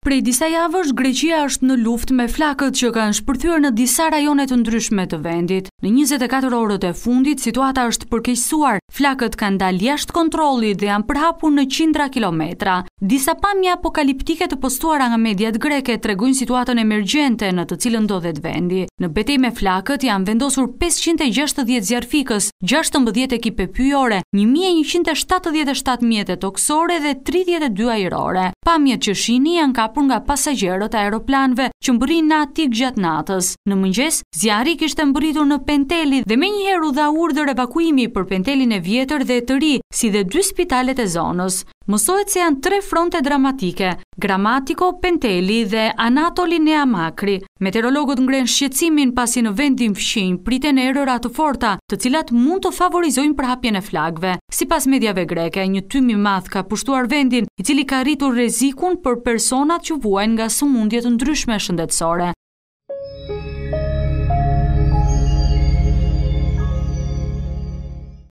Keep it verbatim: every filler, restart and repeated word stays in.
Prej disa javësh, Greqia është në luftë me flakët që kanë shpërthyer në disa rajone të ndryshme të vendit. Në njëzet e katër orët e fundit, situata është përkeqësuar. Flakët kanë dalë jashtë kontrollit dhe janë përhapur në qindra kilometra. Disa pamje apokaliptike të postuara nga mediat greke tregojnë situatën emergjente në të cilën ndodhet vendi. Në betejë me flakët janë vendosur pesëqind e gjashtëdhjetë zjarfikës, gjashtëmbëdhjetë ekipe pyjore, një mijë e njëqind e shtatëdhjetë e shtatë mjete toksore dhe tridhjetë e dy ajrore. Pamjet që shihni janë kapur nga pasagjerët e aeroplanëve që mbërrin në Atik gjatë natës. Në mëngjes, zjarri kishte mbërritur në Penteli dhe menjëherë u dha urdhër evakuimi për Pentelin e vjetër dhe të ri, si dhe dy spitalet e zonës. Mësohet se janë tre fronte dramatike, Gramatiko, Penteli dhe Anatoli Neamakri. Meteorologët ngren shqetësimin pasi në vendin fqinj priten erëra të forta, të cilat mund të favorizojnë përhapjen e flakëve. Sipas mediave greke, një tym i madh ka pushtuar vendin, i cili ka rritur rrezikun për personat që vuajnë nga sëmundje të ndryshme shëndetësore.